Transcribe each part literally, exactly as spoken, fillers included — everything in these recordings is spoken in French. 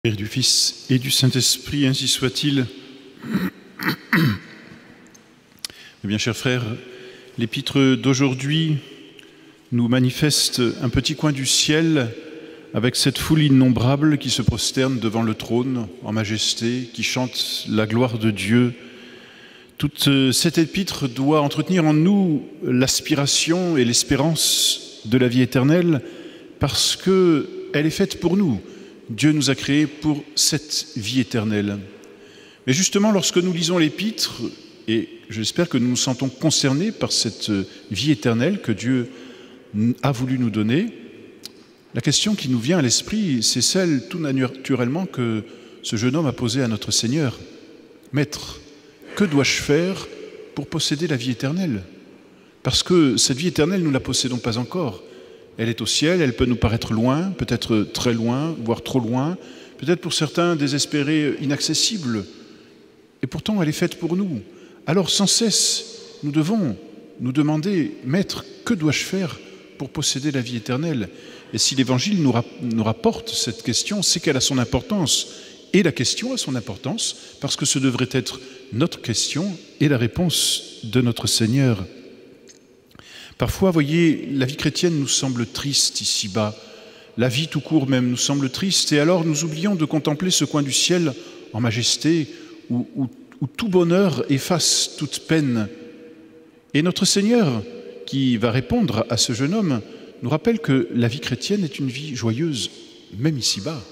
Père du Fils et du Saint-Esprit, ainsi soit-il. Eh bien, chers frères, l'épître d'aujourd'hui nous manifeste un petit coin du ciel avec cette foule innombrable qui se prosterne devant le trône en majesté, qui chante la gloire de Dieu. Toute cette épître doit entretenir en nous l'aspiration et l'espérance de la vie éternelle parce qu'elle est faite pour nous. Dieu nous a créés pour cette vie éternelle. Mais justement, lorsque nous lisons l'épître, et j'espère que nous nous sentons concernés par cette vie éternelle que Dieu a voulu nous donner, la question qui nous vient à l'esprit, c'est celle tout naturellement que ce jeune homme a posée à notre Seigneur. « Maître, que dois-je faire pour posséder la vie éternelle ?» Parce que cette vie éternelle, nous ne la possédons pas encore. Elle est au ciel, elle peut nous paraître loin, peut-être très loin, voire trop loin, peut-être pour certains désespérés, inaccessible. Et pourtant, elle est faite pour nous. Alors, sans cesse, nous devons nous demander, « Maître, que dois-je faire pour posséder la vie éternelle ?» Et si l'Évangile nous, nous rapporte cette question, c'est qu'elle a son importance. Et la question a son importance parce que ce devrait être notre question et la réponse de notre Seigneur. Parfois, voyez, la vie chrétienne nous semble triste ici-bas. La vie tout court même nous semble triste. Et alors, nous oublions de contempler ce coin du ciel en majesté où, où, où tout bonheur efface toute peine. Et notre Seigneur, qui va répondre à ce jeune homme, nous rappelle que la vie chrétienne est une vie joyeuse, même ici-bas.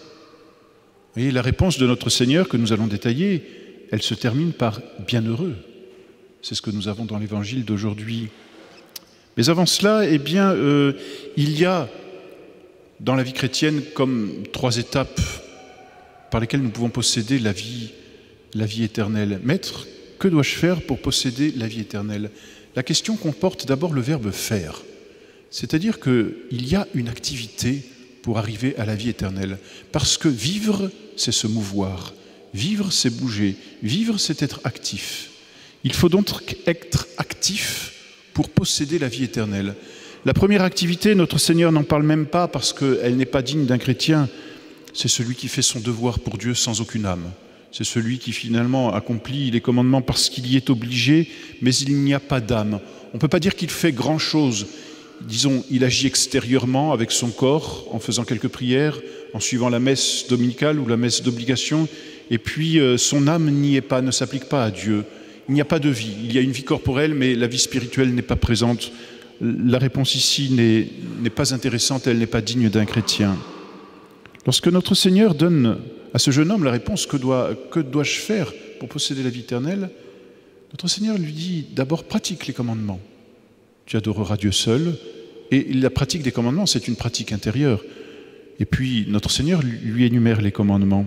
Et la réponse de notre Seigneur que nous allons détailler, elle se termine par « bienheureux ». C'est ce que nous avons dans l'Évangile d'aujourd'hui. Mais avant cela, eh bien, euh, il y a dans la vie chrétienne comme trois étapes par lesquelles nous pouvons posséder la vie, la vie éternelle. Maître, que dois-je faire pour posséder la vie éternelle? La question comporte d'abord le verbe « faire ». C'est-à-dire qu'il y a une activité pour arriver à la vie éternelle. Parce que vivre, c'est se mouvoir. Vivre, c'est bouger. Vivre, c'est être actif. Il faut donc être actif pour posséder la vie éternelle. La première activité, notre Seigneur n'en parle même pas parce qu'elle n'est pas digne d'un chrétien. C'est celui qui fait son devoir pour Dieu sans aucune âme. C'est celui qui finalement accomplit les commandements parce qu'il y est obligé, mais il n'y a pas d'âme. On ne peut pas dire qu'il fait grand-chose. Disons, il agit extérieurement avec son corps, en faisant quelques prières, en suivant la messe dominicale ou la messe d'obligation, et puis euh, son âme n'y est pas, ne s'applique pas à Dieu. Il n'y a pas de vie. Il y a une vie corporelle, mais la vie spirituelle n'est pas présente. La réponse ici n'est pas intéressante, elle n'est pas digne d'un chrétien. Lorsque notre Seigneur donne à ce jeune homme la réponse « Que dois, que dois-je faire pour posséder la vie éternelle ?» Notre Seigneur lui dit d'abord « Pratique les commandements. Tu adoreras Dieu seul. » Et la pratique des commandements, c'est une pratique intérieure. Et puis, notre Seigneur lui énumère les commandements.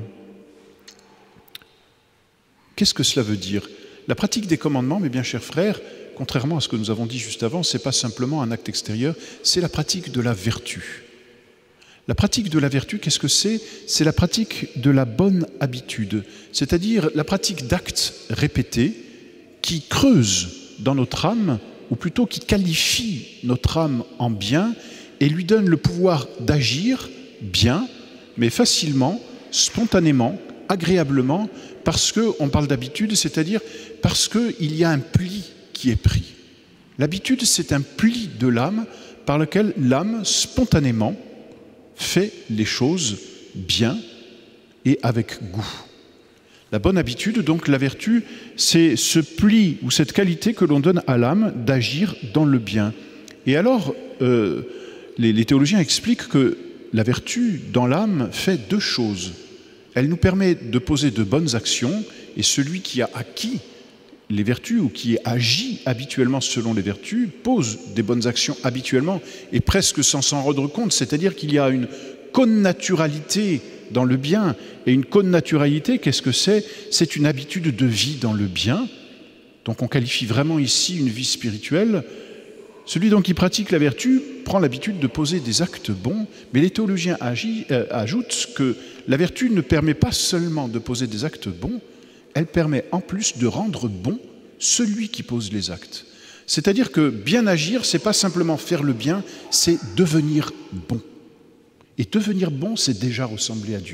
Qu'est-ce que cela veut dire? La pratique des commandements, mes bien chers frères, contrairement à ce que nous avons dit juste avant, ce n'est pas simplement un acte extérieur, c'est la pratique de la vertu. La pratique de la vertu, qu'est-ce que c'est? C'est la pratique de la bonne habitude, c'est-à-dire la pratique d'actes répétés qui creusent dans notre âme, ou plutôt qui qualifie notre âme en bien et lui donne le pouvoir d'agir bien, mais facilement, spontanément, agréablement, parce qu'on parle d'habitude, c'est-à-dire parce qu'il y a un pli qui est pris. L'habitude, c'est un pli de l'âme par lequel l'âme, spontanément, fait les choses bien et avec goût. La bonne habitude, donc la vertu, c'est ce pli ou cette qualité que l'on donne à l'âme d'agir dans le bien. Et alors, euh, les, les théologiens expliquent que la vertu dans l'âme fait deux choses. Elle nous permet de poser de bonnes actions et celui qui a acquis les vertus ou qui agit habituellement selon les vertus pose des bonnes actions habituellement et presque sans s'en rendre compte. C'est-à-dire qu'il y a une connaturalité dans le bien. Et une connaturalité, qu'est-ce que c'est? C'est une habitude de vie dans le bien. Donc on qualifie vraiment ici une vie spirituelle. Celui donc qui pratique la vertu prend l'habitude de poser des actes bons, mais les théologiens agit, euh, ajoutent que la vertu ne permet pas seulement de poser des actes bons, elle permet en plus de rendre bon celui qui pose les actes. C'est-à-dire que bien agir, ce n'est pas simplement faire le bien, c'est devenir bon. Et devenir bon, c'est déjà ressembler à Dieu.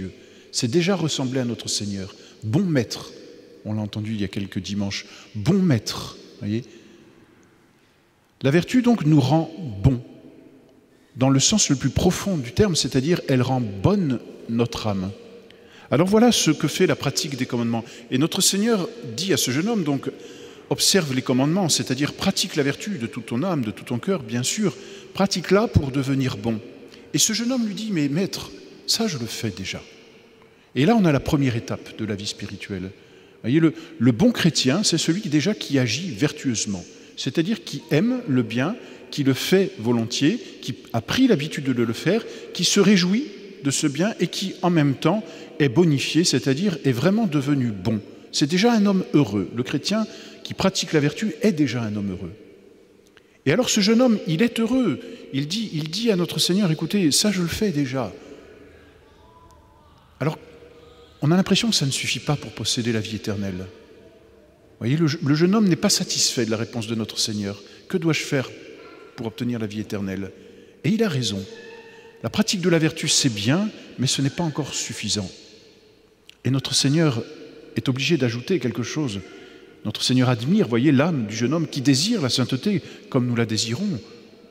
C'est déjà ressembler à notre Seigneur. Bon maître, on l'a entendu il y a quelques dimanches, bon maître, voyez. La vertu donc nous rend bons, dans le sens le plus profond du terme, c'est-à-dire elle rend bonne notre âme. Alors voilà ce que fait la pratique des commandements. Et notre Seigneur dit à ce jeune homme, donc, observe les commandements, c'est-à-dire pratique la vertu de toute ton âme, de tout ton cœur, bien sûr, pratique-la pour devenir bon. Et ce jeune homme lui dit, mais maître, ça je le fais déjà. Et là on a la première étape de la vie spirituelle. Vous voyez, le, le bon chrétien, c'est celui qui déjà qui agit vertueusement, c'est-à-dire qui aime le bien, qui le fait volontiers, qui a pris l'habitude de le faire, qui se réjouit de ce bien et qui en même temps est bonifié, c'est-à-dire est vraiment devenu bon. C'est déjà un homme heureux. Le chrétien qui pratique la vertu est déjà un homme heureux. Et alors ce jeune homme, il est heureux. Il dit, il dit à notre Seigneur, écoutez, ça je le fais déjà. Alors, on a l'impression que ça ne suffit pas pour posséder la vie éternelle. Vous voyez, le, le jeune homme n'est pas satisfait de la réponse de notre Seigneur. Que dois-je faire pour obtenir la vie éternelle? Et il a raison. La pratique de la vertu, c'est bien, mais ce n'est pas encore suffisant. Et notre Seigneur est obligé d'ajouter quelque chose. Notre Seigneur admire, voyez, l'âme du jeune homme qui désire la sainteté comme nous la désirons.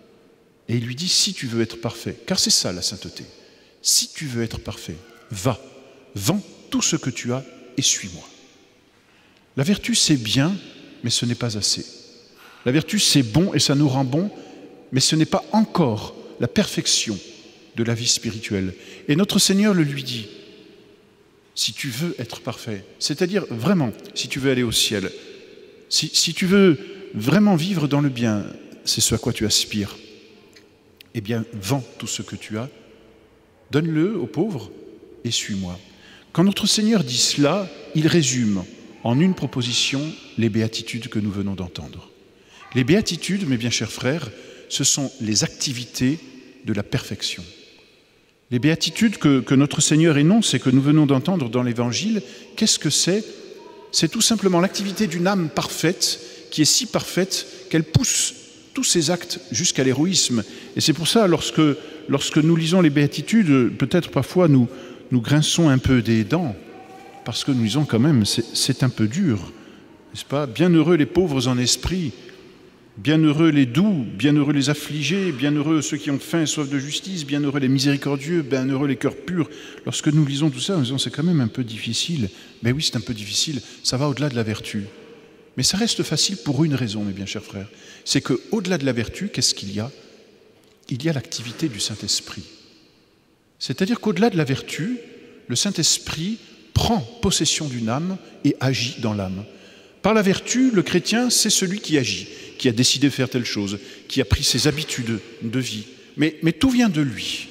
Et il lui dit, si tu veux être parfait, car c'est ça la sainteté, si tu veux être parfait, va, vends tout ce que tu as et suis-moi. La vertu, c'est bien, mais ce n'est pas assez. La vertu, c'est bon et ça nous rend bon, mais ce n'est pas encore la perfection de la vie spirituelle. Et notre Seigneur le lui dit, si tu veux être parfait, c'est-à-dire vraiment, si tu veux aller au ciel, si, si tu veux vraiment vivre dans le bien, c'est ce à quoi tu aspires, eh bien, vends tout ce que tu as, donne-le aux pauvres et suis-moi. Quand notre Seigneur dit cela, il résume en une proposition les béatitudes que nous venons d'entendre. Les béatitudes, mes bien chers frères, ce sont les activités de la perfection. Les béatitudes que, que notre Seigneur énonce et que nous venons d'entendre dans l'Évangile, qu'est-ce que c'est? C'est tout simplement l'activité d'une âme parfaite, qui est si parfaite qu'elle pousse tous ses actes jusqu'à l'héroïsme. Et c'est pour ça, lorsque, lorsque nous lisons les béatitudes, peut-être parfois nous, nous grinçons un peu des dents, parce que nous disons quand même, c'est un peu dur, n'est-ce pas? Bienheureux les pauvres en esprit, bienheureux les doux, bienheureux les affligés, bienheureux ceux qui ont faim et soif de justice, bienheureux les miséricordieux, bienheureux les cœurs purs. Lorsque nous lisons tout ça, nous disons c'est quand même un peu difficile. Mais oui, c'est un peu difficile, ça va au-delà de la vertu. Mais ça reste facile pour une raison, mes bien chers frères. C'est qu'au-delà de la vertu, qu'est-ce qu'il y a? Il y a l'activité du Saint-Esprit. C'est-à-dire qu'au-delà de la vertu, le Saint-Esprit prend possession d'une âme et agit dans l'âme. Par la vertu, le chrétien, c'est celui qui agit, qui a décidé de faire telle chose, qui a pris ses habitudes de vie. Mais, mais tout vient de lui.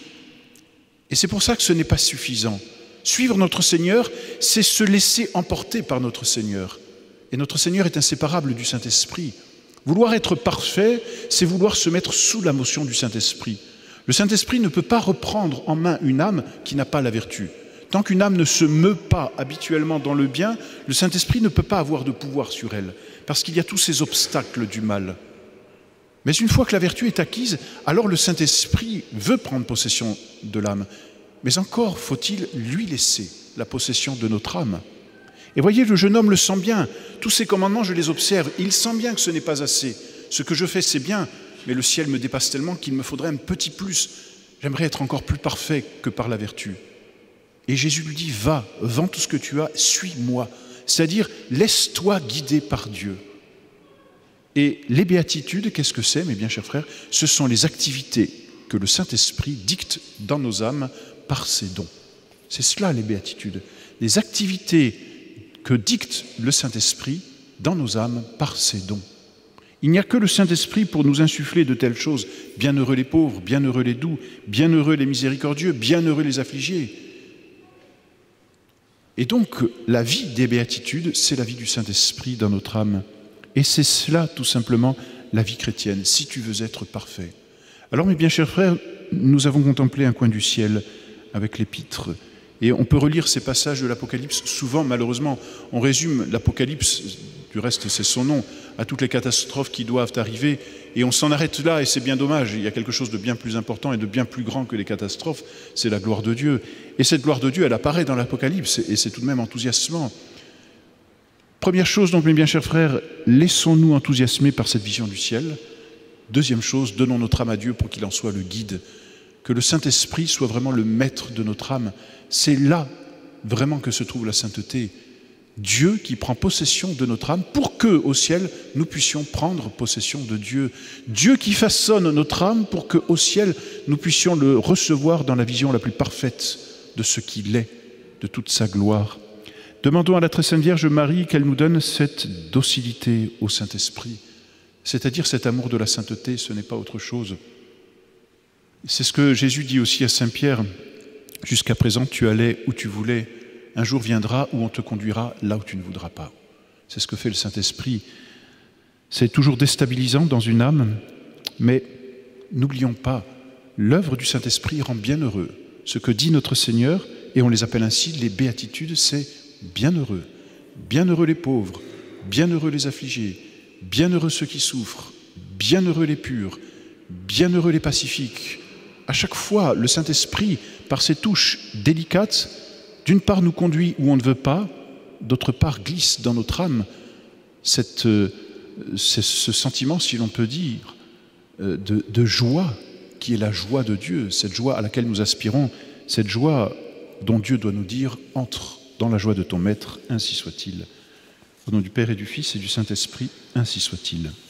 Et c'est pour ça que ce n'est pas suffisant. Suivre notre Seigneur, c'est se laisser emporter par notre Seigneur. Et notre Seigneur est inséparable du Saint-Esprit. Vouloir être parfait, c'est vouloir se mettre sous la motion du Saint-Esprit. Le Saint-Esprit ne peut pas reprendre en main une âme qui n'a pas la vertu. Tant qu'une âme ne se meut pas habituellement dans le bien, le Saint-Esprit ne peut pas avoir de pouvoir sur elle, parce qu'il y a tous ces obstacles du mal. Mais une fois que la vertu est acquise, alors le Saint-Esprit veut prendre possession de l'âme. Mais encore faut-il lui laisser la possession de notre âme. Et voyez, le jeune homme le sent bien. Tous ces commandements, je les observe. Il sent bien que ce n'est pas assez. Ce que je fais, c'est bien, mais le ciel me dépasse tellement qu'il me faudrait un petit plus. J'aimerais être encore plus parfait que par la vertu. Et Jésus lui dit, va, vends tout ce que tu as, suis-moi. C'est-à-dire, laisse-toi guider par Dieu. Et les béatitudes, qu'est-ce que c'est, mes bien chers frères? Ce sont les activités que le Saint-Esprit dicte dans nos âmes par ses dons. C'est cela, les béatitudes. Les activités que dicte le Saint-Esprit dans nos âmes par ses dons. Il n'y a que le Saint-Esprit pour nous insuffler de telles choses. Bienheureux les pauvres, bienheureux les doux, bienheureux les miséricordieux, bienheureux les affligés. Et donc, la vie des béatitudes, c'est la vie du Saint-Esprit dans notre âme. Et c'est cela, tout simplement, la vie chrétienne, si tu veux être parfait. Alors, mes bien chers frères, nous avons contemplé un coin du ciel avec l'Épître. Et on peut relire ces passages de l'Apocalypse. Souvent, malheureusement, on résume l'Apocalypse Du reste, c'est son nom, à toutes les catastrophes qui doivent arriver. Et on s'en arrête là, et c'est bien dommage. Il y a quelque chose de bien plus important et de bien plus grand que les catastrophes, c'est la gloire de Dieu. Et cette gloire de Dieu, elle apparaît dans l'Apocalypse, et c'est tout de même enthousiasmant. Première chose, donc, mes bien chers frères, laissons-nous enthousiasmer par cette vision du ciel. Deuxième chose, donnons notre âme à Dieu pour qu'il en soit le guide. Que le Saint-Esprit soit vraiment le maître de notre âme. C'est là vraiment que se trouve la sainteté. Dieu qui prend possession de notre âme pour que, au ciel, nous puissions prendre possession de Dieu. Dieu qui façonne notre âme pour que, au ciel, nous puissions le recevoir dans la vision la plus parfaite de ce qu'il est, de toute sa gloire. Demandons à la très sainte Vierge Marie qu'elle nous donne cette docilité au Saint-Esprit, c'est-à-dire cet amour de la sainteté, ce n'est pas autre chose. C'est ce que Jésus dit aussi à Saint Pierre, « Jusqu'à présent, tu allais où tu voulais. Un jour viendra où on te conduira là où tu ne voudras pas. » C'est ce que fait le Saint-Esprit. C'est toujours déstabilisant dans une âme, mais n'oublions pas, l'œuvre du Saint-Esprit rend bienheureux. Ce que dit notre Seigneur, et on les appelle ainsi les béatitudes, c'est bienheureux. Bienheureux les pauvres, bienheureux les affligés, bienheureux ceux qui souffrent, bienheureux les purs, bienheureux les pacifiques. À chaque fois, le Saint-Esprit, par ses touches délicates, d'une part nous conduit où on ne veut pas, d'autre part glisse dans notre âme cette, euh, ce sentiment, si l'on peut dire, euh, de, de joie, qui est la joie de Dieu, cette joie à laquelle nous aspirons, cette joie dont Dieu doit nous dire « Entre dans la joie de ton Maître, ainsi soit-il ». Au nom du Père et du Fils et du Saint-Esprit, ainsi soit-il.